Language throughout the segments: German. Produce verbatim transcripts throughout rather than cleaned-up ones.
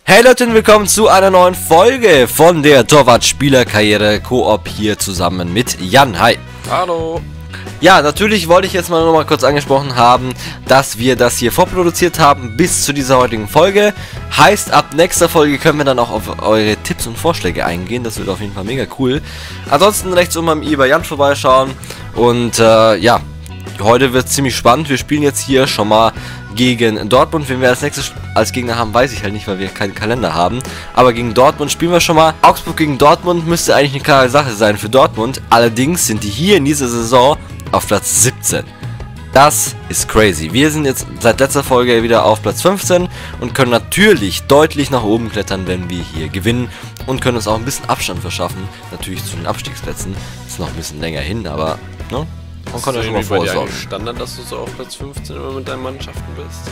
Hey Leute und willkommen zu einer neuen Folge von der Torwart-Spieler-Karriere Koop hier zusammen mit Jan. Hi. Hallo. Ja, natürlich wollte ich jetzt mal noch mal kurz angesprochen haben, dass wir das hier vorproduziert haben bis zu dieser heutigen Folge. Heißt, ab nächster Folge können wir dann auch auf eure Tipps und Vorschläge eingehen. Das wird auf jeden Fall mega cool. Ansonsten rechts oben am i bei Jan vorbeischauen. Und äh, ja, heute wird es ziemlich spannend. Wir spielen jetzt hier schon mal gegen Dortmund. Wen wir als nächstes als Gegner haben, weiß ich halt nicht, weil wir keinen Kalender haben. Aber gegen Dortmund spielen wir schon mal. Augsburg gegen Dortmund müsste eigentlich eine klare Sache sein für Dortmund. Allerdings sind die hier in dieser Saison auf Platz siebzehn. Das ist crazy. Wir sind jetzt seit letzter Folge wieder auf Platz fünfzehn und können natürlich deutlich nach oben klettern, wenn wir hier gewinnen. Und können uns auch ein bisschen Abstand verschaffen. Natürlich zu den Abstiegsplätzen. Ist noch ein bisschen länger hin, aber ne? Man kann ja schon mal vorsorgen. Ist Standard, dass du so auf Platz fünfzehn immer mit deinen Mannschaften bist?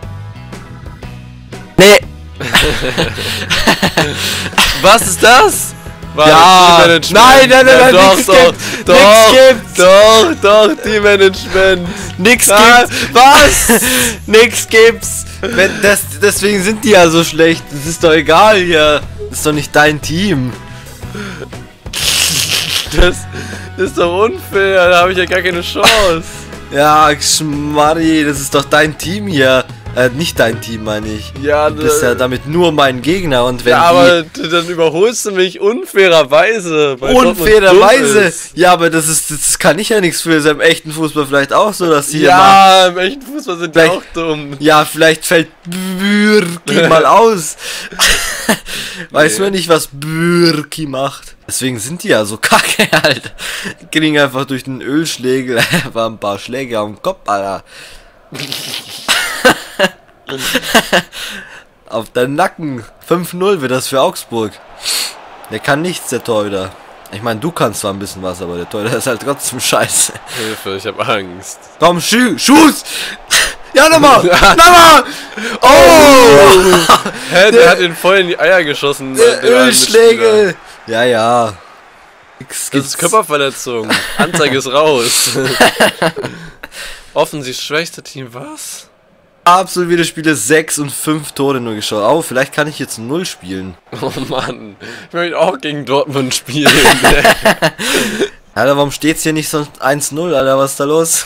Nee! Was ist das? War Ja! das Teammanagement? Nein, nein, nein, Ja, nein, doch, nix doch, gibt's! doch, Nix gibt's! doch, doch, Teammanagement! Nix Ah, gibt's! Was? Nix gibt's! Wenn das, deswegen sind die ja so schlecht. Das ist doch egal hier. Das ist doch nicht dein Team. Das ist doch unfair, da habe ich ja gar keine Chance. Ja, Schmarri, das ist doch dein Team hier. Äh, nicht dein Team, meine ich. Ja, Du bist ja damit nur mein Gegner und wenn ja, aber die dann überholst du mich unfairerweise. weil Dortmund unfairerweise. dumm ist. Ja, aber das ist das kann ich ja nichts für. Ist ja im echten Fußball vielleicht auch so, dass die hier mal, Ja, im echten Fußball sind die Vielleicht- auch dumm. ja, vielleicht fällt Bürki mal aus. Weiß Nee. man nicht, was Bürki macht. Deswegen sind die ja so kacke, Alter. Die kriegen einfach durch den Ölschlägel einfach ein paar Schläge am Kopf, Alter. Auf deinen Nacken. fünf null wird das für Augsburg. Der kann nichts, der Torhüter. Ich meine, du kannst zwar ein bisschen was, aber der Torhüter ist halt trotzdem scheiße. Hilfe, ich hab Angst. Komm, schü Schuss! Ja, nochmal! Nochmal! Oh! Hä, der hat ihn voll in die Eier geschossen. Der der eine Mitspieler. Ölschlägel! Ja, ja. Nix Das gibt's. ist Körperverletzung. Anzeige ist raus. Offensiv schwächste Team, was? Absolvierte Spiele sechs und fünf Tore nur geschossen. Oh, vielleicht kann ich jetzt null spielen. Oh Mann, ich möchte auch gegen Dortmund spielen. Alter, warum steht's hier nicht sonst eins null, Alter? Was ist da los?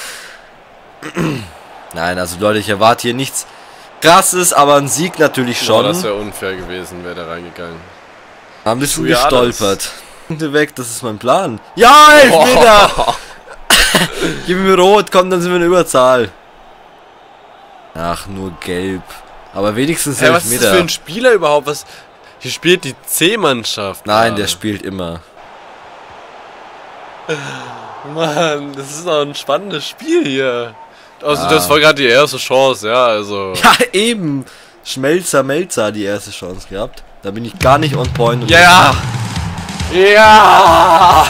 Nein, also Leute, ich erwarte hier nichts Krasses, aber ein Sieg natürlich Boah, schon. das wäre unfair gewesen, wäre der reingegangen. Ein bisschen Tu ja gestolpert. Punkte weg, das ist mein Plan. Ja, Elfmeter! Oh. Gib mir rot, komm, dann sind wir in der Überzahl. Ach, nur gelb. Aber wenigstens Hä, was ist das Elfmeter. für ein Spieler überhaupt? Was? Hier spielt die C-Mannschaft. Nein, der gerade. spielt immer. Mann, das ist doch ein spannendes Spiel hier. Also, Ja. das war gerade die erste Chance, ja, also. Ja, eben. Schmelzer Melzer hat die erste Chance gehabt. Da bin ich gar nicht on point. und- Ja! Ja!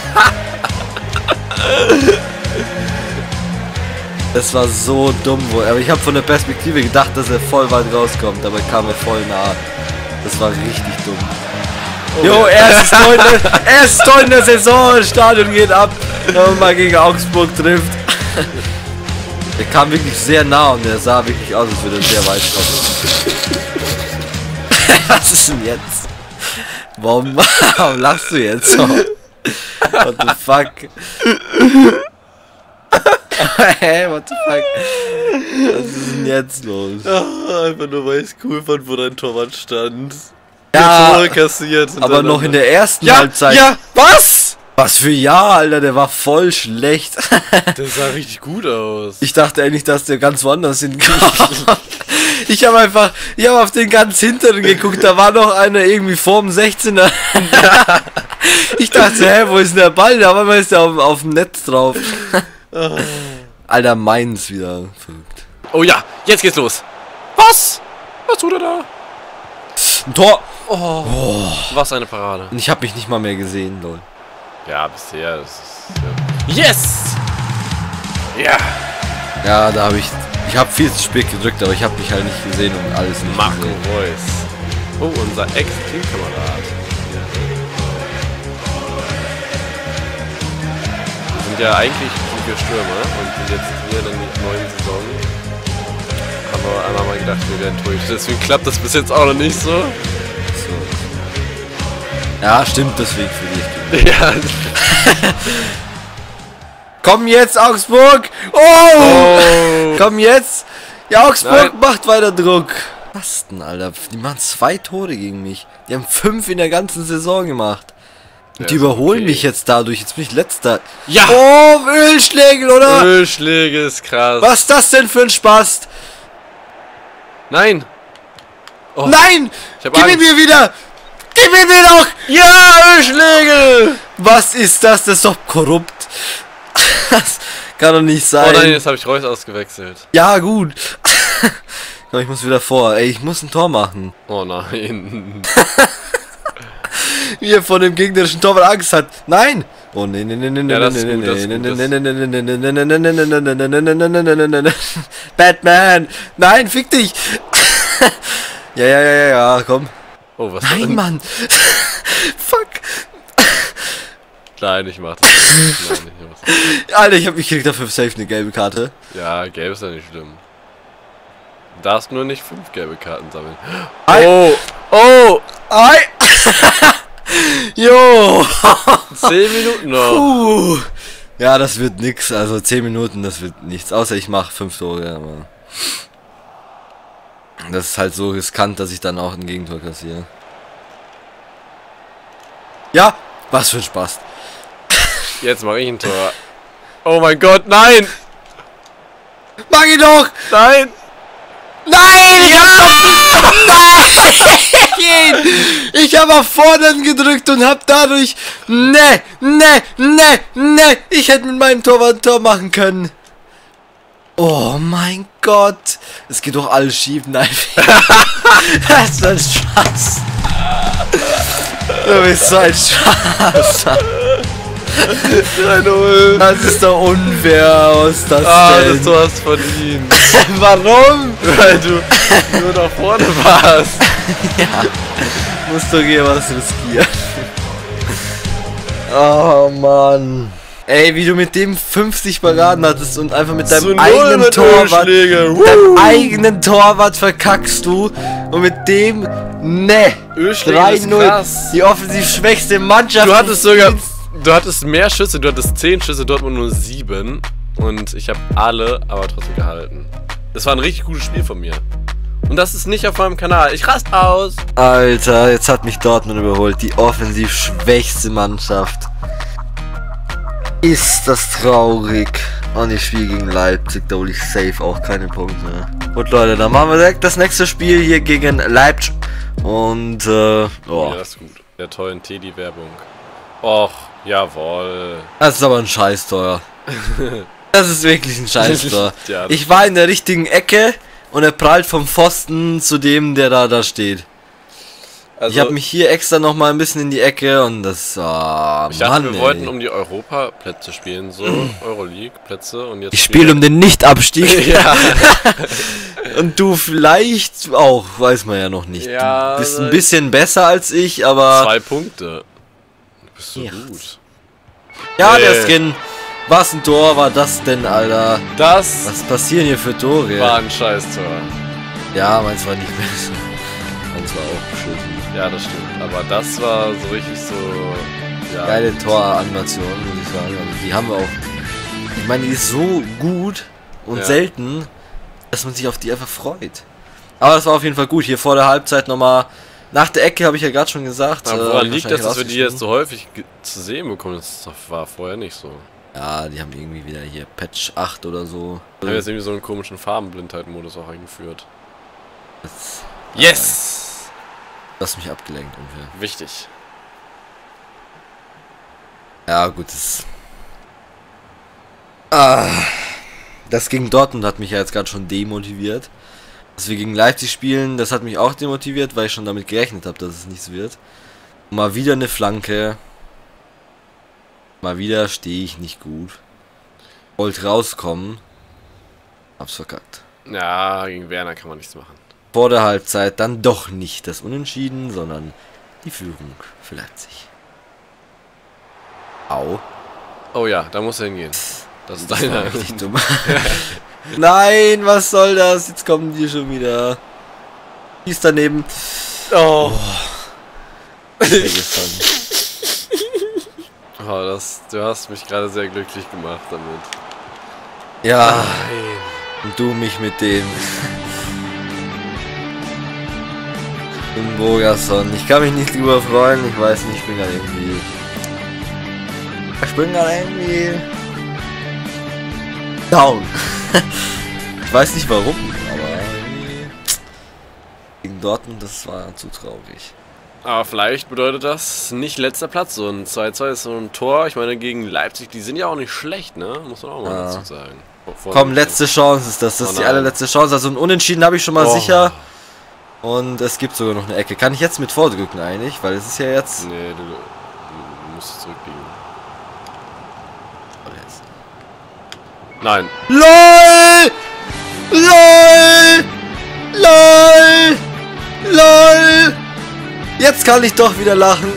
Das war so dumm wohl. Aber ich habe von der Perspektive gedacht, dass er voll weit rauskommt. Aber kam er voll nah. Das war richtig dumm. Oh, Jo, ja. erstes Tor in der, erstes Tor in der Saison. Das Stadion geht ab. Wenn man mal gegen Augsburg trifft. Der kam wirklich sehr nah und der sah wirklich aus, als würde er sehr weit kommen. Was ist denn jetzt? Warum, warum lachst du jetzt so? What the fuck? Hey, what the fuck? Was ist denn jetzt los? Ah, einfach nur, weil ich es cool fand, wo dein Torwart stand. Ja, Tore kassiert. aber noch in der ersten Ja, Halbzeit. ja, was? Was für ja, Alter, der war voll schlecht. Das sah richtig gut aus. Ich dachte eigentlich, dass der ganz woanders hingeht. Ich habe einfach, ich habe auf den ganz hinteren geguckt, da war noch einer irgendwie vorm sechzehner. Ich dachte, hä, wo ist denn der Ball? Da war ist der auf, auf dem Netz drauf. Alter, meins wieder. Verrückt. Oh ja, jetzt geht's los. Was? Was tut er da? Ein Tor. Oh, was eine Parade. Und ich habe mich nicht mal mehr gesehen, lol. Ja, bisher. Das ist, ja. Yes! Ja! Ja, da habe ich, ich habe viel zu spät gedrückt, aber ich habe mich halt nicht gesehen und alles nicht Marco gesehen. Reus. Oh, unser Ex-Teamkamerad. Wir sind ja eigentlich sind wir Stürmer und jetzt hier in der neuen Saison aber einmal mal gedacht, wir wären Torhüter. Deswegen klappt das bis jetzt auch noch nicht so. So. Ja, stimmt, deswegen für dich. Ja. Komm jetzt, Augsburg! Oh! Oh. Komm jetzt! Ja, Augsburg Nein. macht weiter Druck. Was denn, Alter? Die machen zwei Tore gegen mich. Die haben fünf in der ganzen Saison gemacht. Und Ja, die ist überholen okay. mich jetzt dadurch. Jetzt bin ich letzter. Ja! Oh, Ölschlägel, oder? Ölschläge ist krass. Was ist das denn für ein Spaß? Nein! Oh, Nein! ich hab Gib ihn Angst. mir wieder! Gib ihn mir doch! Ja, Ölschläge! Was ist das? Das ist doch korrupt. Das kann doch nicht sein. Oh nein, jetzt habe ich Reus ausgewechselt. Ja, gut. Komm, ich muss wieder vor. Ey, ich muss ein Tor machen. Oh nein. Wie er vor dem gegnerischen Torwart Angst hat. Nein! Oh nee, nee, nee, nee, Ja, nee, das ist nee, gut, das ist nee, gut, nee, das- nee, nee, nee, nee, nee, nee, nee, nee, nee, nee, nee, nee, nee. Batman! Nein, fick dich! Ja, ja, ja, ja, ja, komm. Oh, was Nein, denn? Mann! Fuck! Nein, ich mach das nicht. Nein, ich mach das nicht. Alter, ich hab mich gekriegt dafür safe eine gelbe Karte. Ja, gelb ist ja nicht schlimm. Du darfst nur nicht fünf gelbe Karten sammeln. Ei. Oh! Oh! Ei! Jo! Zehn Minuten noch. Puh. Ja, das wird nix. Also zehn Minuten, das wird nichts. Außer ich mache fünf Tore. Aber das ist halt so riskant, dass ich dann auch ein Gegentor kassiere. Ja, was für ein Spaß. Jetzt mache ich ein Tor. Oh mein Gott, nein! Mach ihn doch! Nein! Nein! Ich hab doch Nein! Ich habe auf vorne gedrückt und hab dadurch. Ne, ne, ne, ne! Ich hätte mit meinem Torwart ein Tor machen können. Oh mein Gott! Es geht doch alles schief. Nein. Das ist ein Spaß. Du bist so ein Spaß. drei null! Das ist doch unfair. Was ist das Ah, denn? das Tor hast verdient. Warum? Weil du nur nach vorne warst. Ja, musst du hier was riskieren. Oh Mann. Ey, wie du mit dem fünfzig Paraden hattest und einfach mit deinem Zu null eigenen mit Torwart, Ölschläge. mit deinem Woo! eigenen Torwart verkackst du und mit dem, ne, Ölschläge drei ist null, krass. die offensiv schwächste Mannschaft. Du hattest sogar, du hattest mehr Schüsse, du hattest zehn Schüsse, Dortmund nur sieben. Und ich habe alle, aber trotzdem gehalten. Das war ein richtig gutes Spiel von mir. Und das ist nicht auf meinem Kanal. Ich rast aus. Alter, jetzt hat mich Dortmund überholt, die offensiv schwächste Mannschaft. Ist das traurig. Und ich spiele gegen Leipzig, da hole ich safe auch keine Punkte. Gut Leute, dann machen wir direkt das nächste Spiel hier gegen Leipzig. Und äh, oh. Ja, das ist gut. Der tollen Teddy-Werbung. Och, jawohl. Das ist aber ein Scheißtor. Das ist wirklich ein Scheißtor. Ja, das- Ich war in der richtigen Ecke und er prallt vom Pfosten zu dem, der da, da steht. Also, Ich habe mich hier extra noch mal ein bisschen in die Ecke und das. Ah, ich dachte, Mann, wir ey. wollten um die Europa-Plätze spielen, so Euroleague-Plätze und jetzt Ich spiele um den Nicht-Abstieg. Ja. Und du vielleicht auch, weiß man ja noch nicht. Ja, du bist also ein bisschen besser als ich, aber. Zwei Punkte. Du bist so Ja. gut. Ja, Nee. der Skin. Was ein Tor war das denn, Alter? Das Was passieren hier für Tore? war ein Scheißtor. Ja, meins war nicht besser. Meins war auch beschissen. Ja, das stimmt. Aber das war so richtig so. Ja. Geile Toranimation, muss ich sagen. Also die haben wir auch. Ich meine, die ist so gut und Ja. selten, dass man sich auf die einfach freut. Aber das war auf jeden Fall gut. Hier vor der Halbzeit nochmal. Nach der Ecke habe ich ja gerade schon gesagt. Aber äh, woran hab ich liegt das, dass wir die jetzt rausgeschrieben. so häufig ge- zu sehen bekommen? Das war vorher nicht so. Ja, die haben irgendwie wieder hier Patch acht oder so. Wir haben jetzt irgendwie so einen komischen Farbenblindheit-Modus auch eingeführt. Das, Yes! du hast mich abgelenkt ungefähr. Wichtig. Ja, gut, das. Ah, das gegen Dortmund hat mich ja jetzt gerade schon demotiviert. Dass wir gegen Leipzig spielen, das hat mich auch demotiviert, weil ich schon damit gerechnet habe, dass es nichts wird. Und mal wieder eine Flanke. Mal wieder stehe ich nicht gut. Wollte rauskommen. Hab's verkackt. Ja, gegen Werner kann man nichts machen. Vor der Halbzeit dann doch nicht das Unentschieden, sondern die Führung für Leipzig. Au. Oh ja, da muss er hingehen. Das ist Das war deiner. richtig dumm. Nein, was soll das? Jetzt kommen die schon wieder. Die ist daneben. Oh. Oh, oh das, du hast mich gerade sehr glücklich gemacht damit. ja, Nein. und du mich mit dem. Im Bogerson. Ich kann mich nicht drüber freuen. Ich weiß nicht, ich bin gerade irgendwie. Ich bin gerade irgendwie. down. Ich weiß nicht warum, aber irgendwie. Gegen Dortmund, das war zu traurig. Aber vielleicht bedeutet das nicht letzter Platz. So ein zwei zwei ist so ein Tor. Ich meine, gegen Leipzig, die sind ja auch nicht schlecht, ne? Muss man auch mal Ja. dazu sagen. Vor Komm, letzte Chance ist das. Das Oh ist die nein. allerletzte Chance. Also ein Unentschieden habe ich schon mal Oh. sicher. Und es gibt sogar noch eine Ecke. Kann ich jetzt mit vordrücken eigentlich? Weil es ist ja jetzt. Nee, du, du musst es zurückliegen. Nein. LOL! LOL! LOL! LOL! Jetzt kann ich doch wieder lachen.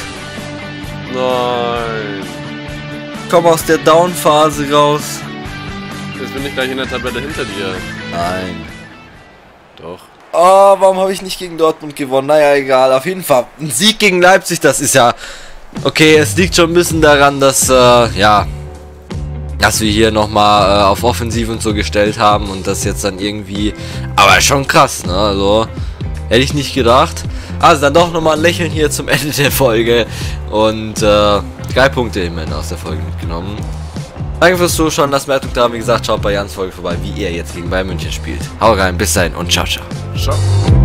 Nein. Komm aus der Down-Phase raus. Jetzt bin ich gleich in der Tabelle hinter dir. Nein. Doch. Oh, warum habe ich nicht gegen Dortmund gewonnen? Naja, egal. Auf jeden Fall. Ein Sieg gegen Leipzig, das ist ja... Okay, es liegt schon ein bisschen daran, dass, äh, ja... dass wir hier nochmal äh, auf Offensiv und so gestellt haben und das jetzt dann irgendwie... Aber schon krass, ne? Also... Hätte ich nicht gedacht. Also dann doch nochmal ein Lächeln hier zum Ende der Folge. Und, äh... drei Punkte immerhin aus der Folge mitgenommen. Danke fürs Zuschauen, lasst mir Eindruck da. Wie gesagt, schaut bei Jans Folge vorbei, wie er jetzt gegen Bayern München spielt. Hau rein, bis dahin und ciao, ciao. Ciao.